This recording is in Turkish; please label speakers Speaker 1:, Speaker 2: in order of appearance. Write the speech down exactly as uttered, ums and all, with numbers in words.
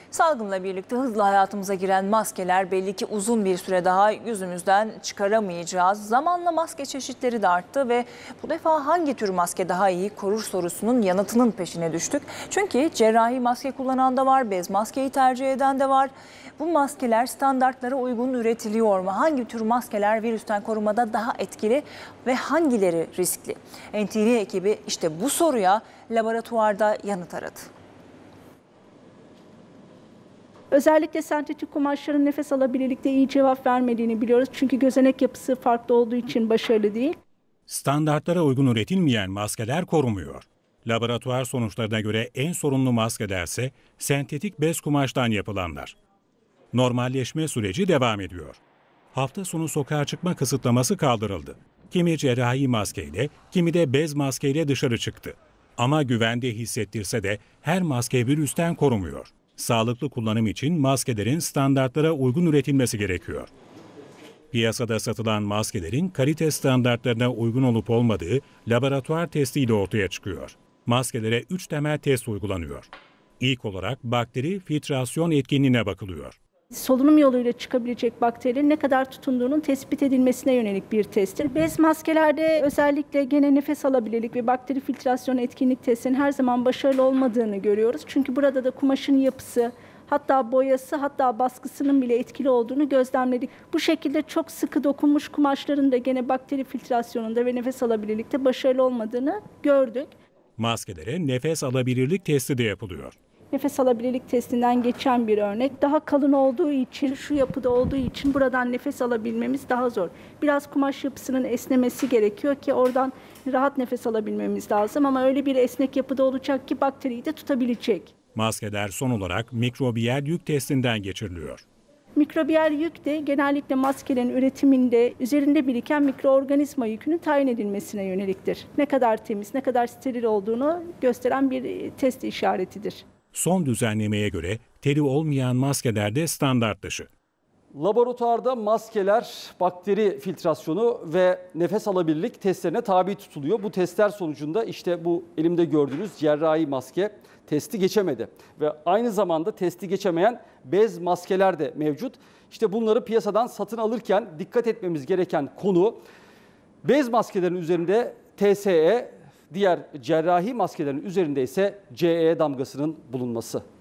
Speaker 1: Salgınla birlikte hızla hayatımıza giren maskeler belli ki uzun bir süre daha yüzümüzden çıkaramayacağız. Zamanla maske çeşitleri de arttı ve bu defa hangi tür maske daha iyi korur sorusunun yanıtının peşine düştük. Çünkü cerrahi maske kullanan da var, bez maskeyi tercih eden de var. Bu maskeler standartlara uygun üretiliyor mu? Hangi tür maskeler virüsten korumada daha etkili ve hangileri riskli? N T V ekibi işte bu soruya laboratuvarda yanıt aradı.
Speaker 2: Özellikle sentetik kumaşların nefes alabilirlikte iyi cevap vermediğini biliyoruz. Çünkü gözenek yapısı farklı olduğu için başarılı değil.
Speaker 3: Standartlara uygun üretilmeyen maskeler korumuyor. Laboratuvar sonuçlarına göre en sorunlu maskelerse sentetik bez kumaştan yapılanlar. Normalleşme süreci devam ediyor. Hafta sonu sokağa çıkma kısıtlaması kaldırıldı. Kimi cerrahi maskeyle, kimi de bez maskeyle dışarı çıktı. Ama güvende hissettirse de her maske virüsten korumuyor. Sağlıklı kullanım için maskelerin standartlara uygun üretilmesi gerekiyor. Piyasada satılan maskelerin kalite standartlarına uygun olup olmadığı laboratuvar testiyle ortaya çıkıyor. Maskelere üç temel test uygulanıyor. İlk olarak bakteri filtrasyon etkinliğine bakılıyor.
Speaker 2: Solunum yoluyla çıkabilecek bakterilerin ne kadar tutunduğunun tespit edilmesine yönelik bir testtir. Bez maskelerde özellikle gene nefes alabilirlik ve bakteri filtrasyon etkinlik testinin her zaman başarılı olmadığını görüyoruz. Çünkü burada da kumaşın yapısı, hatta boyası, hatta baskısının bile etkili olduğunu gözlemledik. Bu şekilde çok sıkı dokunmuş kumaşların da gene bakteri filtrasyonunda ve nefes alabilirlikte başarılı olmadığını gördük.
Speaker 3: Maskelere nefes alabilirlik testi de yapılıyor.
Speaker 2: Nefes alabilirlik testinden geçen bir örnek. Daha kalın olduğu için, şu yapıda olduğu için buradan nefes alabilmemiz daha zor. Biraz kumaş yapısının esnemesi gerekiyor ki oradan rahat nefes alabilmemiz lazım. Ama öyle bir esnek yapıda olacak ki bakteriyi de tutabilecek.
Speaker 3: Maskeler son olarak mikrobiyal yük testinden geçiriliyor.
Speaker 2: Mikrobiyal yük de genellikle maskelerin üretiminde üzerinde biriken mikroorganizma yükünün tayin edilmesine yöneliktir. Ne kadar temiz, ne kadar steril olduğunu gösteren bir test işaretidir.
Speaker 3: Son düzenlemeye göre teri olmayan maskeler de standart dışı.
Speaker 4: Laboratuvarda maskeler bakteri filtrasyonu ve nefes alabilirlik testlerine tabi tutuluyor. Bu testler sonucunda işte bu elimde gördüğünüz cerrahi maske testi geçemedi. Ve aynı zamanda testi geçemeyen bez maskeler de mevcut. İşte bunları piyasadan satın alırken dikkat etmemiz gereken konu bez maskelerin üzerinde T S E, diğer cerrahi maskelerin üzerinde ise C E damgasının bulunması.